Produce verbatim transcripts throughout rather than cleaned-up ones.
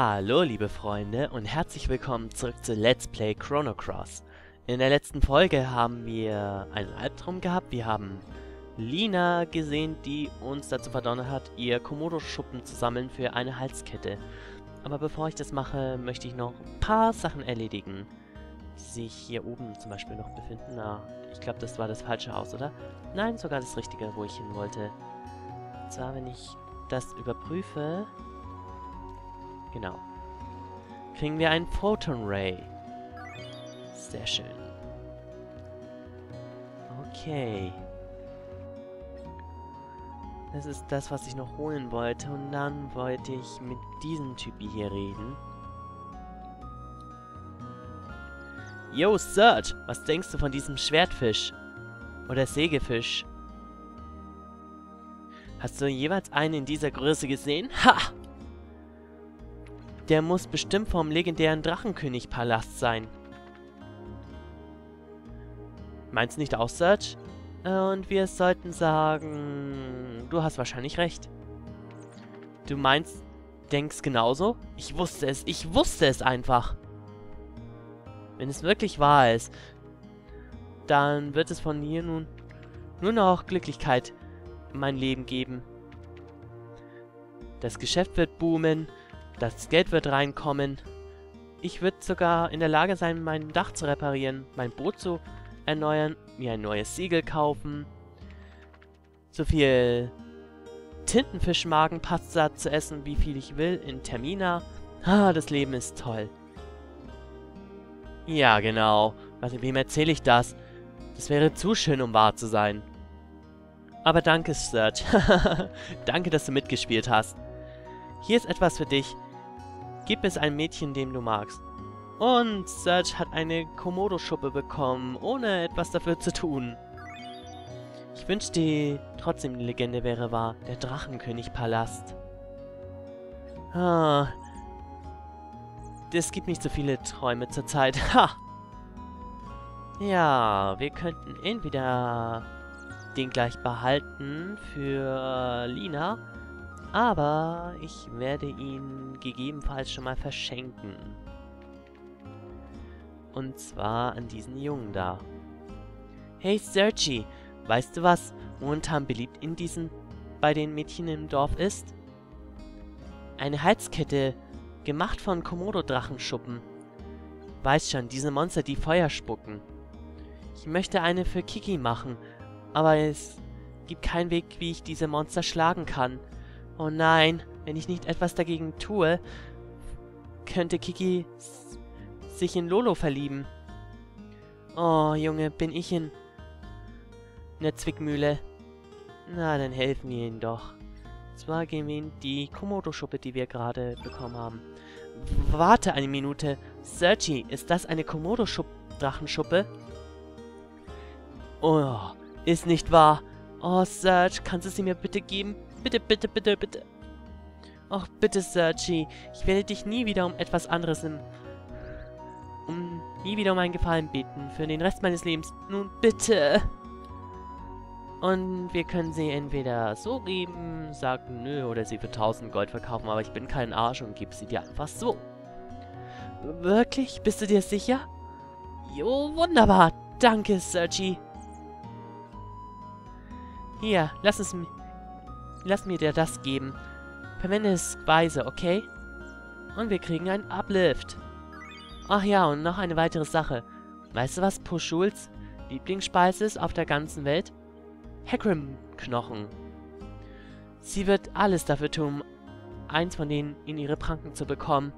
Hallo liebe Freunde und herzlich willkommen zurück zu Let's Play Chrono Cross. In der letzten Folge haben wir einen Albtraum gehabt. Wir haben Lina gesehen, die uns dazu verdonnert hat, ihr Komodo-Schuppen zu sammeln für eine Halskette. Aber bevor ich das mache, möchte ich noch ein paar Sachen erledigen, die sich hier oben zum Beispiel noch befinden. Na, ich glaube, das war das falsche Haus, oder? Nein, sogar das richtige, wo ich hin wollte. Und zwar, wenn ich das überprüfe... Genau. Kriegen wir einen Photon Ray. Sehr schön. Okay. Das ist das, was ich noch holen wollte. Und dann wollte ich mit diesem Typi hier reden. Yo, Serge! Was denkst du von diesem Schwertfisch? Oder Sägefisch? Hast du jeweils einen in dieser Größe gesehen? Ha! Der muss bestimmt vom legendären Drachenkönig-Palast sein. Meinst du nicht auch, Serge? Und wir sollten sagen... Du hast wahrscheinlich recht. Du meinst, denkst genauso? Ich wusste es, ich wusste es einfach. Wenn es wirklich wahr ist, dann wird es von hier nun nur noch Glücklichkeit in mein Leben geben. Das Geschäft wird boomen. Das Geld wird reinkommen. Ich würde sogar in der Lage sein, mein Dach zu reparieren, mein Boot zu erneuern, mir ein neues Segel kaufen, so viel Tintenfischmagenpasta zu essen, wie viel ich will, in Termina. Ah, das Leben ist toll. Ja, genau. Also, wem erzähle ich das? Das wäre zu schön, um wahr zu sein. Aber danke, Serge. Danke, dass du mitgespielt hast. Hier ist etwas für dich. Gib es einem Mädchen, dem du magst. Und Serge hat eine Komodo-Schuppe bekommen, ohne etwas dafür zu tun. Ich wünschte trotzdem, die Legende wäre wahr. Der Drachenkönig-Palast. Ah. Es gibt nicht so viele Träume zurzeit. Ha! Ja, wir könnten entweder den gleich behalten für Lina, aber ich werde ihn gegebenenfalls schon mal verschenken. Und zwar an diesen Jungen da. Hey Sergi, weißt du, was momentan beliebt in diesen, bei den Mädchen im Dorf ist? Eine Halskette, gemacht von Komodo-Drachenschuppen. Weiß schon, diese Monster, die Feuer spucken. Ich möchte eine für Kiki machen, aber es gibt keinen Weg, wie ich diese Monster schlagen kann. Oh nein, wenn ich nicht etwas dagegen tue, könnte Kiki sich in Lolo verlieben. Oh, Junge, bin ich in der Zwickmühle. Na, dann helfen wir ihnen doch. Zwar gehen wir in die Komodo-Schuppe, die wir gerade bekommen haben. W warte eine Minute. Sergi, ist das eine Komodo-Drachenschuppe? Oh, ist nicht wahr. Oh, Serge, kannst du sie mir bitte geben? Bitte, bitte, bitte, bitte. Ach, bitte, Sergi. Ich werde dich nie wieder um etwas anderes im... Um... Nie wieder um einen Gefallen beten. Für den Rest meines Lebens. Nun, bitte. Und wir können sie entweder so geben, sagen nö, oder sie für tausend Gold verkaufen, aber ich bin kein Arsch und gebe sie dir einfach so. Wirklich? Bist du dir sicher? Jo, wunderbar. Danke, Sergi. Hier, lass es mir... Lass mir dir das geben. Verwende es weise, okay? Und wir kriegen einen Uplift. Ach ja, und noch eine weitere Sache. Weißt du, was Pushuls Lieblingsspeise ist auf der ganzen Welt? Hecarim-Knochen. Sie wird alles dafür tun, eins von denen in ihre Pranken zu bekommen.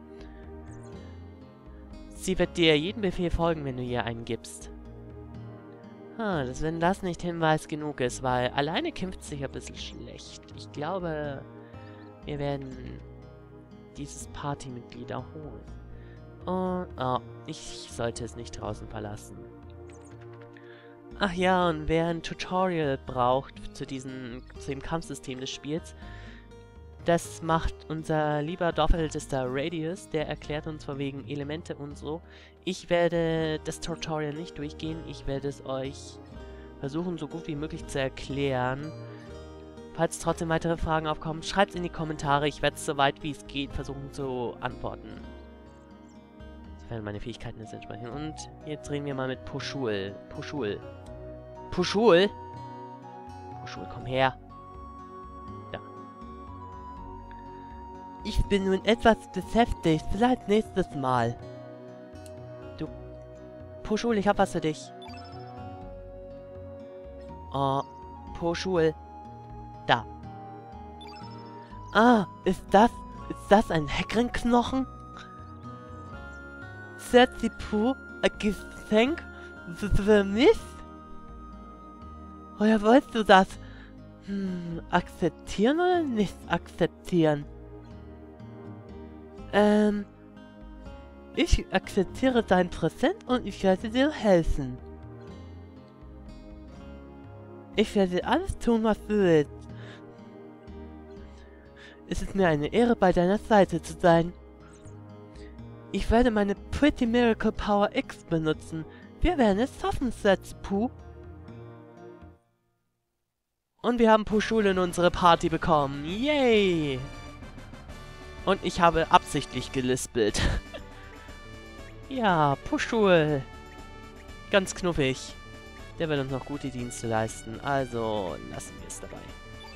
Sie wird dir jeden Befehl folgen, wenn du ihr einen gibst. Ah, das, wenn das nicht Hinweis genug ist, weil alleine kämpft sich ein bisschen schlecht. Ich glaube, wir werden dieses Partymitglied auch holen. Oh, oh, ich sollte es nicht draußen verlassen. Ach ja, und wer ein Tutorial braucht zu, diesem, zu dem Kampfsystem des Spiels, das macht unser lieber Dorfältester Radius, der erklärt uns von wegen Elemente und so. Ich werde das Tutorial nicht durchgehen, ich werde es euch versuchen, so gut wie möglich zu erklären. Falls trotzdem weitere Fragen aufkommen, schreibt es in die Kommentare. Ich werde es so weit wie es geht versuchen zu antworten. Sofern meine Fähigkeiten es entsprechen. Und jetzt reden wir mal mit Puschul. Puschul. Puschul? Puschul, komm her. Da. Ich bin nun etwas beschäftigt. Vielleicht nächstes Mal. Du. Puschul, ich hab was für dich. Oh, Puschul. Da. Ah, ist das... Ist das ein Heckenknochen? Setzi Puh, ein Geschenk für mich? Oder wolltest du das? Hm, akzeptieren oder nicht akzeptieren? Ähm... Ich akzeptiere dein Präsent und ich werde dir helfen. Ich werde alles tun, was du willst. Es ist mir eine Ehre, bei deiner Seite zu sein. Ich werde meine Pretty Miracle Power X benutzen. Wir werden es schaffen, Setzi Puh. Und wir haben Puschul in unsere Party bekommen. Yay! Und ich habe absichtlich gelispelt. Ja, Puschul. Ganz knuffig. Der wird uns noch gute Dienste leisten. Also lassen wir es dabei.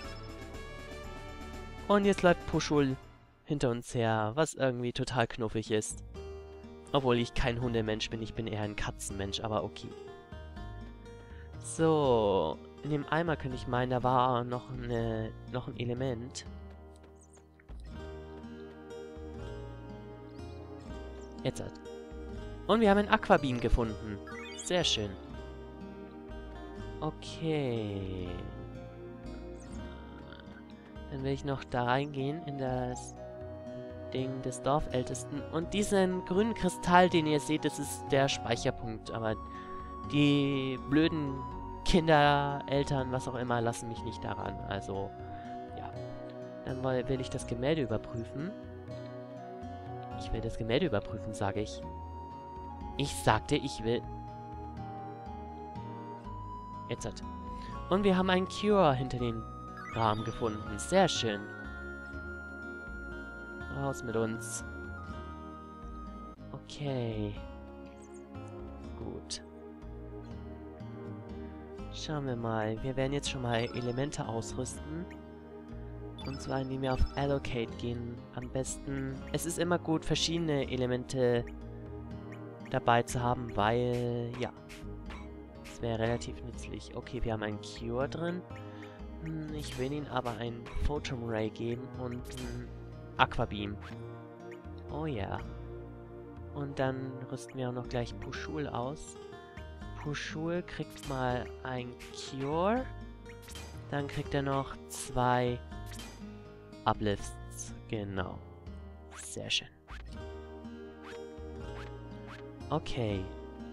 Und jetzt läuft Puschul hinter uns her, was irgendwie total knuffig ist. Obwohl ich kein Hundemensch bin, ich bin eher ein Katzenmensch, aber okay. So, in dem Eimer könnte ich meinen, da war noch, eine, noch ein Element. Jetzt halt. Und wir haben einen Aquabeam gefunden. Sehr schön. Okay. Dann will ich noch da reingehen in das Ding des Dorfältesten. Und diesen grünen Kristall, den ihr seht, das ist der Speicherpunkt. Aber die blöden Kinder, Eltern, was auch immer, lassen mich nicht daran. Also, ja. Dann will ich das Gemälde überprüfen. Ich will das Gemälde überprüfen, sage ich. Ich sagte, ich will... Jetzt hat. Und wir haben einen Cure hinter den Rahmen gefunden. Sehr schön. Raus mit uns. Okay. Gut. Schauen wir mal. Wir werden jetzt schon mal Elemente ausrüsten. Und zwar indem wir auf Allocate gehen. Am besten... Es ist immer gut, verschiedene Elemente dabei zu haben, weil... Ja. Das wäre relativ nützlich. Okay, wir haben einen Cure drin. Hm, ich will ihnen aber ein Photon Ray geben und ein Aquabeam. Oh ja. Und dann rüsten wir auch noch gleich Puschul aus. Puschul kriegt mal ein Cure. Dann kriegt er noch zwei Uplifts. Genau. Sehr schön. Okay.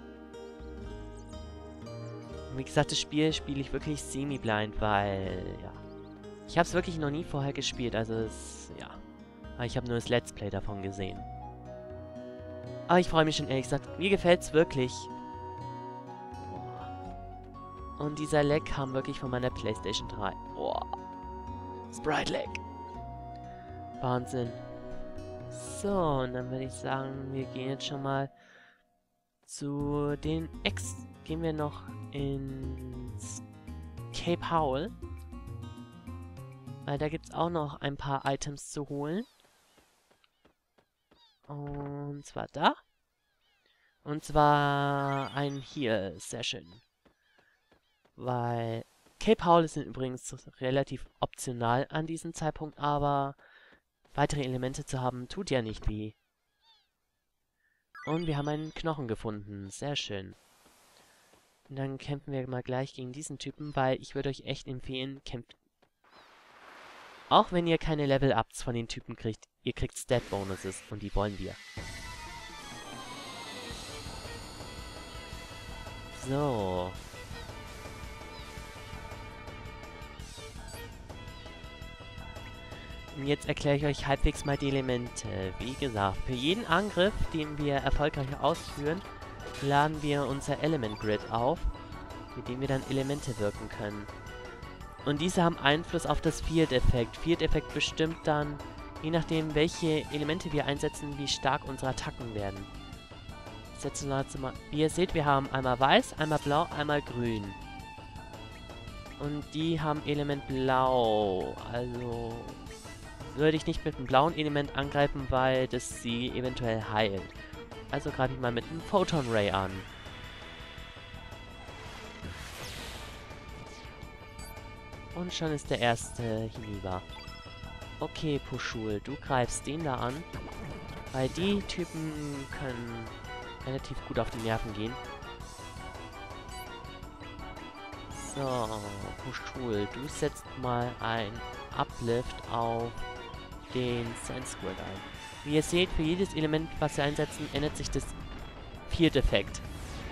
Wie gesagt, das Spiel spiele ich wirklich semi-blind, weil, ja. Ich habe es wirklich noch nie vorher gespielt, also es, ja. Aber ich habe nur das Let's Play davon gesehen. Aber ich freue mich schon ehrlich gesagt. Mir gefällt es wirklich. Boah. Und dieser Lag kam wirklich von meiner PlayStation drei. Boah. Sprite Lag. Wahnsinn. So, und dann würde ich sagen, wir gehen jetzt schon mal zu den Ex... Gehen wir noch ins Cape Howl. Weil da gibt es auch noch ein paar Items zu holen. Und zwar da. Und zwar ein hier. Sehr schön. Weil Cape Howl ist übrigens relativ optional an diesem Zeitpunkt, aber weitere Elemente zu haben, tut ja nicht weh. Und wir haben einen Knochen gefunden. Sehr schön. Und dann kämpfen wir mal gleich gegen diesen Typen, weil ich würde euch echt empfehlen, kämpft. Auch wenn ihr keine Level-Ups von den Typen kriegt, ihr kriegt Stat-Bonuses und die wollen wir. So. Und jetzt erkläre ich euch halbwegs mal die Elemente. Wie gesagt, für jeden Angriff, den wir erfolgreich ausführen, laden wir unser Element Grid auf, mit dem wir dann Elemente wirken können. Und diese haben Einfluss auf das Field-Effekt. Field-Effekt bestimmt dann, je nachdem, welche Elemente wir einsetzen, wie stark unsere Attacken werden. Setzen wir jetzt mal. Wie ihr seht, wir haben einmal weiß, einmal blau, einmal grün. Und die haben Element blau. Also würde ich nicht mit einem blauen Element angreifen, weil das sie eventuell heilt. Also greife ich mal mit einem Photon Ray an. Und schon ist der erste hinüber. Okay, Puschul, du greifst den da an. Weil die Typen können relativ gut auf die Nerven gehen. So, Puschul, du setzt mal ein Uplift auf den Sand Squid ein. Wie ihr seht, für jedes Element, was wir einsetzen, ändert sich das Field-Effekt.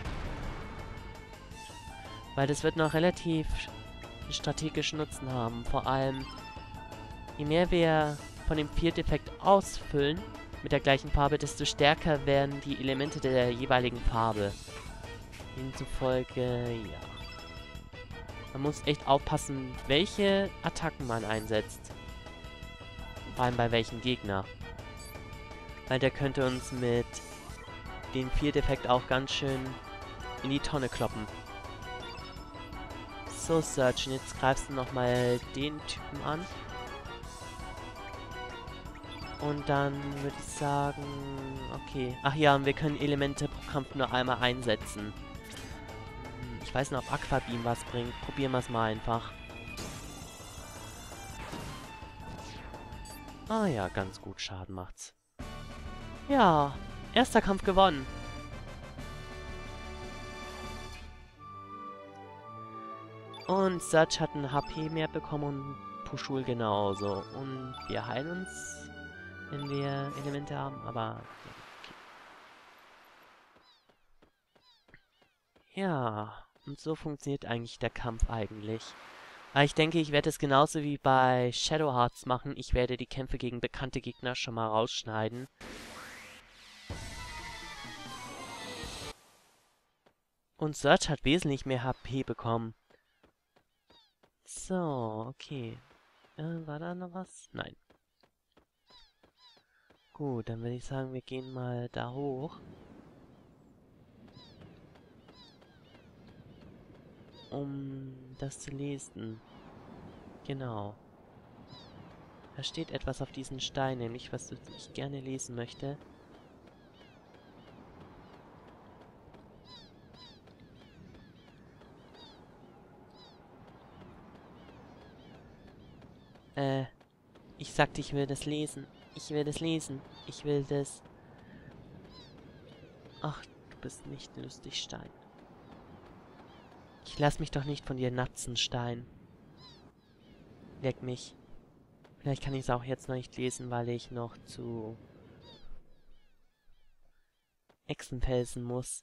Weil das wird noch relativ strategischen Nutzen haben. Vor allem, je mehr wir von dem Field-Effekt ausfüllen mit der gleichen Farbe, desto stärker werden die Elemente der jeweiligen Farbe. Demzufolge, ja. Man muss echt aufpassen, welche Attacken man einsetzt. Vor allem bei welchem Gegner. Weil der könnte uns mit dem Field-Effekt auch ganz schön in die Tonne kloppen. So, Search, und jetzt greifst du nochmal den Typen an. Und dann würde ich sagen, okay. Ach ja, und wir können Elemente pro Kampf nur einmal einsetzen. Ich weiß nicht, ob Aquabeam was bringt. Probieren wir es mal einfach. Ah ja, ganz gut Schaden macht's. Ja, erster Kampf gewonnen. Und Search hat ein H P mehr bekommen und Puschul genauso. Und wir heilen uns, wenn wir Elemente haben, aber... Okay. Ja, und so funktioniert eigentlich der Kampf eigentlich. Aber ich denke, ich werde es genauso wie bei Shadow Hearts machen. Ich werde die Kämpfe gegen bekannte Gegner schon mal rausschneiden. Und Search hat wesentlich mehr H P bekommen. So, okay. Äh, war da noch was? Nein. Gut, dann würde ich sagen, wir gehen mal da hoch. Um das zu lesen. Genau. Da steht etwas auf diesen Stein, nämlich was ich gerne lesen möchte. Äh, ich sagte, ich will das lesen. Ich will das lesen. Ich will das... Ach, du bist nicht lustig, Stein. Ich lass mich doch nicht von dir natzen, Stein. Leck mich. Vielleicht kann ich es auch jetzt noch nicht lesen, weil ich noch zu Echsenfelsen muss.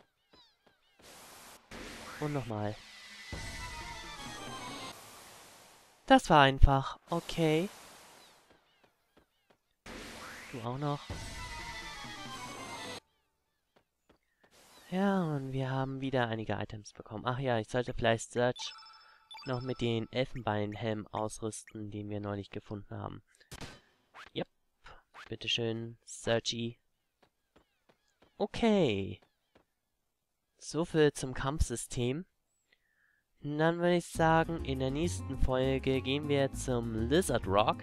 Und nochmal. Das war einfach. Okay. Du auch noch. Ja, und wir haben wieder einige Items bekommen. Ach ja, ich sollte vielleicht Search noch mit den Elfenbeinhelm ausrüsten, den wir neulich gefunden haben. Yep. Bitteschön, Searchy. Okay. So viel zum Kampfsystem. Und dann würde ich sagen, in der nächsten Folge gehen wir zum Lizard Rock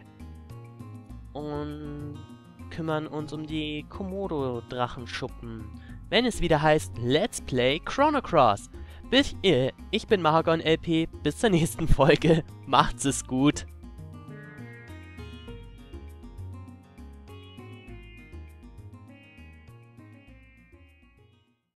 und kümmern uns um die Komodo-Drachenschuppen, wenn es wieder heißt Let's Play Chrono Cross. Bis, äh, ich bin Mahagon L P, bis zur nächsten Folge. Macht's es gut.